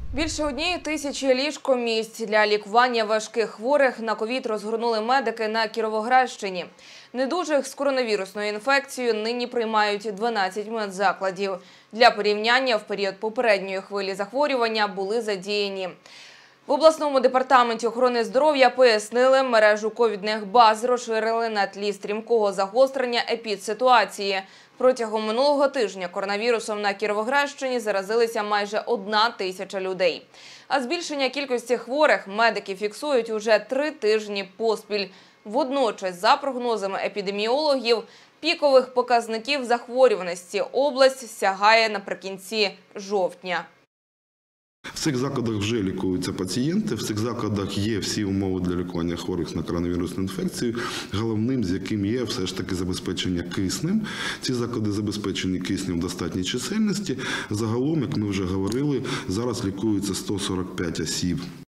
Більше 1000 ліжкомісць для лікування важких хворих на ковід розгорнули медики на Кіровоградщині. Недужих з коронавірусною інфекцією нині приймають 12 медзакладів. Для порівняння, в період попередньої хвилі захворювання були задіяні. В обласному департаменті охорони здоров'я пояснили, мережу ковідних баз розширили на тлі стрімкого загострення епідситуації. Протягом минулого тижня коронавірусом на Кіровоградщині заразилися майже 1000 людей. А збільшення кількості хворих медики фіксують уже 3 тижні поспіль. Водночас, за прогнозами епідеміологів, пікових показників захворюваності область сягає наприкінці жовтня. В цих закладах вже лікуються пацієнти, в цих закладах є всі умови для лікування хворих на коронавірусну інфекцію, головним з яким є все ж таки забезпечення киснем. Ці заклади забезпечені киснем в достатній чисельності. Загалом, як ми вже говорили, зараз лікується 145 осіб.